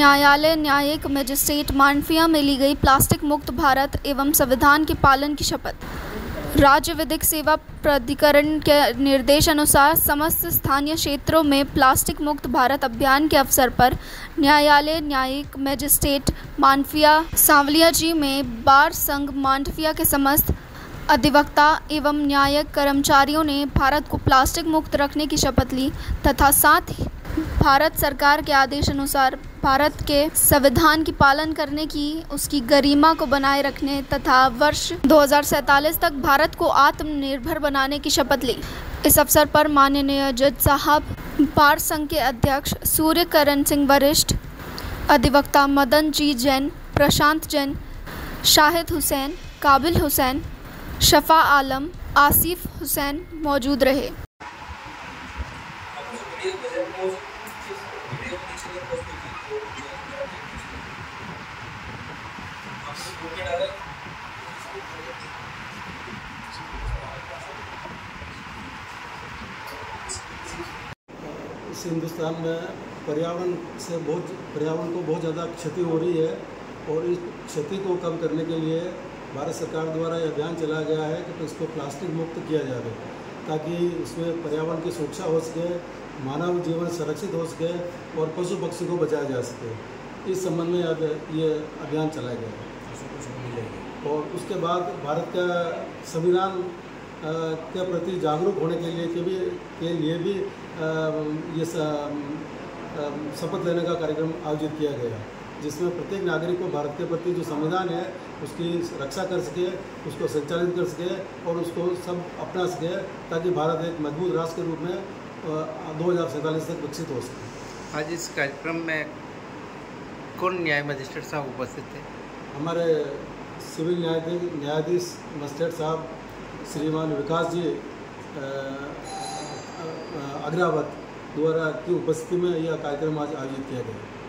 न्यायालय न्यायिक मजिस्ट्रेट मांडविया में ली गई प्लास्टिक मुक्त भारत एवं संविधान के पालन की शपथ। राज्य विधिक सेवा प्राधिकरण के निर्देश अनुसार समस्त स्थानीय क्षेत्रों में प्लास्टिक मुक्त भारत अभियान के अवसर पर न्यायालय न्यायिक मजिस्ट्रेट मांडविया सांवलिया जी में बार संघ मांडविया के समस्त अधिवक्ता एवं न्यायिक कर्मचारियों ने भारत को प्लास्टिक मुक्त रखने की शपथ ली तथा साथ ही भारत सरकार के आदेश अनुसार भारत के संविधान की पालन करने की, उसकी गरिमा को बनाए रखने तथा वर्ष 2047 तक भारत को आत्मनिर्भर बनाने की शपथ ली। इस अवसर पर माननीय जज साहब, बार संघ के अध्यक्ष सूर्यकरण सिंह, वरिष्ठ अधिवक्ता मदन जी जैन, प्रशांत जैन, शाहिद हुसैन, काबिल हुसैन, शफा आलम, आसिफ हुसैन मौजूद रहे। इस हिंदुस्तान में पर्यावरण को बहुत ज़्यादा क्षति हो रही है और इस क्षति को कम करने के लिए भारत सरकार द्वारा यह अभियान चलाया गया है कि इसको प्लास्टिक मुक्त किया जाए ताकि इसमें पर्यावरण की सुरक्षा हो सके, मानव जीवन संरक्षित हो सके और पशु पक्षी को बचाया जा सके। इस संबंध में अब ये अभियान चलाया गया है। और उसके बाद भारत का संविधान के प्रति जागरूक होने के लिए भी ये शपथ लेने का कार्यक्रम आयोजित किया गया, जिसमें प्रत्येक नागरिक को भारत के प्रति जो संविधान है उसकी रक्षा कर सके, उसको संचालित कर सके और उसको सब अपना सके ताकि भारत एक मजबूत राष्ट्र के रूप में 2047 तक विकसित हो सके। आज इस कार्यक्रम में कौन न्याय मजिस्ट्रेट साहब उपस्थित थे? हमारे सिविल न्यायाधीश मजिस्ट्रेट साहब श्रीमान विकास जी अग्रवाल द्वारा की उपस्थिति में यह कार्यक्रम आज आयोजित किया गया।